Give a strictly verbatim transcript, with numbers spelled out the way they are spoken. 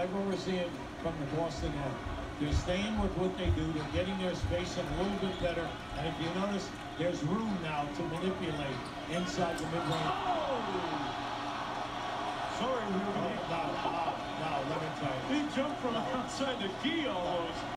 like what we're seeing from the Boston end. They're staying with what they do. They're getting their spacing a little bit better. And if you notice, there's room now to manipulate inside the mid-range. Oh! Sorry, we were Oh, now, now, now, let me tell you. He jumped from outside the key almost.